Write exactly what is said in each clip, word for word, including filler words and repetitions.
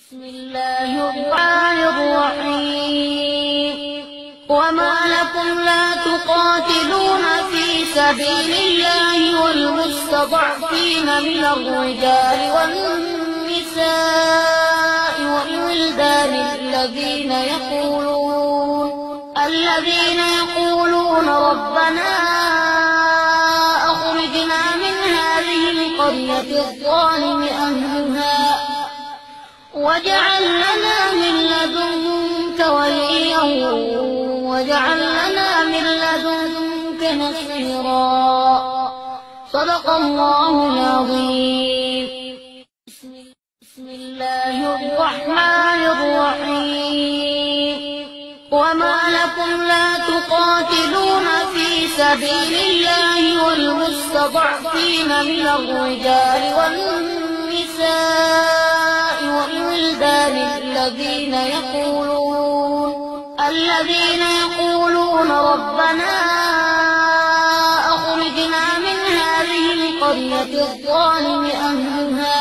بسم الله الرحمن الرحيم. وما لكم لا تقاتلون في سبيل الله والمستضعفين من الرجال والنساء والولدان الذين يقولون الذين يقولون ربنا أخرجنا من هذه القرية الظالم أهلها واجعل لنا من لدنك وليا واجعل لنا من لدنك نصيرا. صدق الله العظيم. بسم الله الرحمن الرحيم. وما لكم لا تقاتلون في سبيل الله والمستضعفين من الرجال والنساء والولدان الذين يقولون الذين يقولون ربنا أخرجنا من هذه القرية الظالم أهلها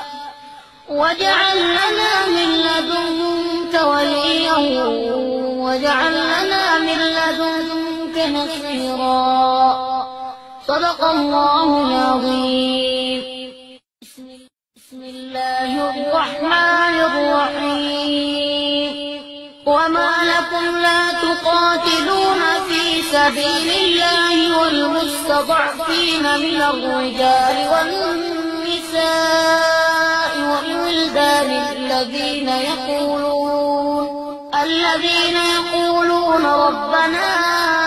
واجعل لنا من لدنك وليا واجعل لنا من لدنك نصيرا. صدق الله العظيم. بسم الله الرحمن الرحيم. وما لكم لا تقاتلون في سبيل الله والمستضعفين من الرجال والنساء والولدان الذين يقولون الذين يقولون ربنا